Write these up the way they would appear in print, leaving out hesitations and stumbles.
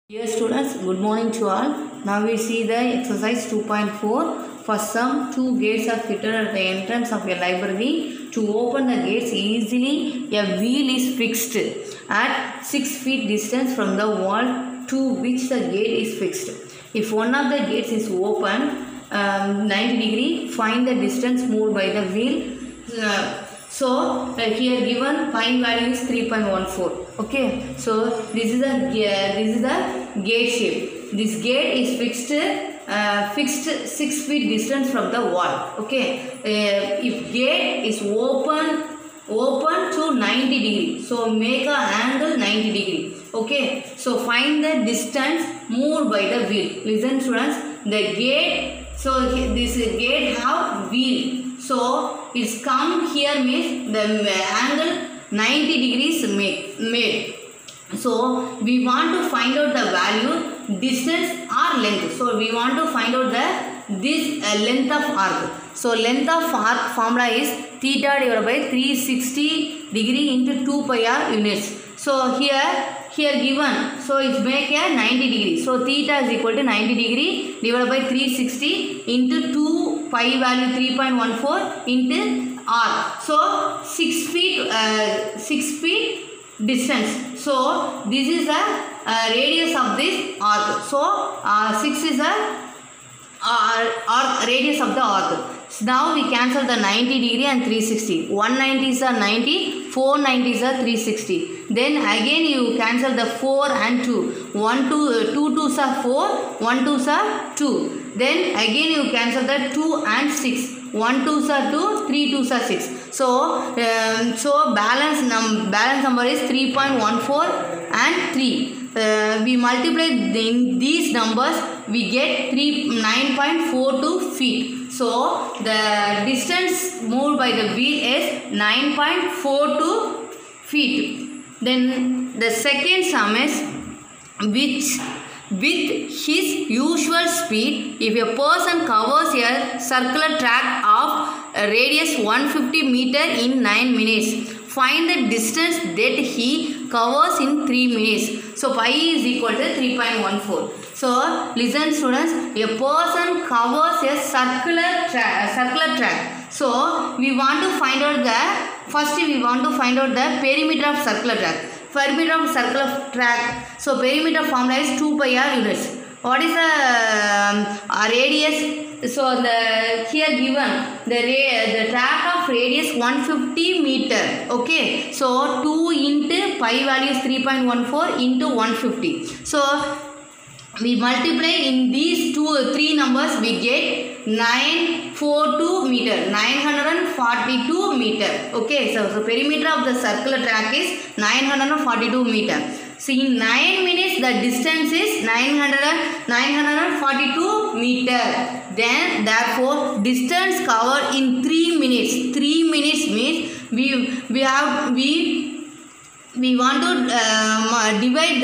Dear students, good morning to all. Now we see the exercise 2.4. For some, two gates are fitted at the entrance of a library. To open the gates easily, a wheel is fixed at 6 feet distance from the wall to which the gate is fixed. If one of the gates is open 90 degree, find the distance moved by the wheel. Here given find value is 3.14. Okay, so this is the gate shape. This gate is fixed 6 feet distance from the wall. Okay, if gate is open to 90 degree, so make a angle 90 degree. Okay, so find the distance moved by the wheel. Listen students, the gate, so this gate have wheel. So it's come here means the angle 90 degrees made. So we want to find out the value, distance or length. So we want to find out this length of arc. So length of arc formula is theta divided by 360 degree into 2 pi r units. So here given, so it make a 90 degree. So theta is equal to 90 degree divided by 360 into 2 pi value 3.14 into r. So 6 feet distance. So this is the radius of this arc. So 6 is the radius of the arc. So now we cancel the 90 degree and 360. 190 is a 90, 490 is a 360. Then again you cancel the 4 and 2. 2 2s are 4, 1 2s are 2. Then again you cancel the 2 and 6. 1 2s are 2, 3 2s are 6. So balance number is 3.14 and 3. We multiply these numbers, we get 9.42 feet. So the distance moved by the wheel is 9.42 feet. Then the second sum is with his usual speed, if a person covers a circular track of radius 150 meter in 9 minutes, find the distance that he covers in 3 minutes. So pi is equal to 3.14. So listen students, a person covers a circular track. So we want to find out the perimeter of circular track. Perimeter of circular track. So perimeter formula is 2 pi r units. What is the radius? So here given the track of radius 150 meter. Okay. So 2 into pi value is 3.14 into 150. So we multiply in these 3 numbers, we get 942 meter, 942 meter. Okay, so perimeter of the circular track is 942 meter. So in 9 minutes the distance is 942 meter. Then therefore distance covered in 3 minutes. 3 minutes means we want to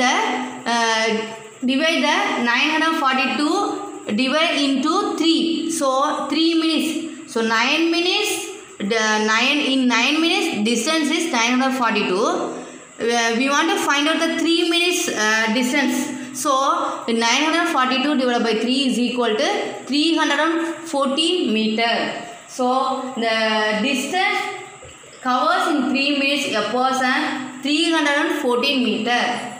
divide the 942 divide into 3. So 3 minutes. So 9 minutes. In 9 minutes distance is 942. We want to find out the 3 minutes distance. So 942 divided by 3 is equal to 314 meter. So the distance covers in 3 minutes a person 314 meter.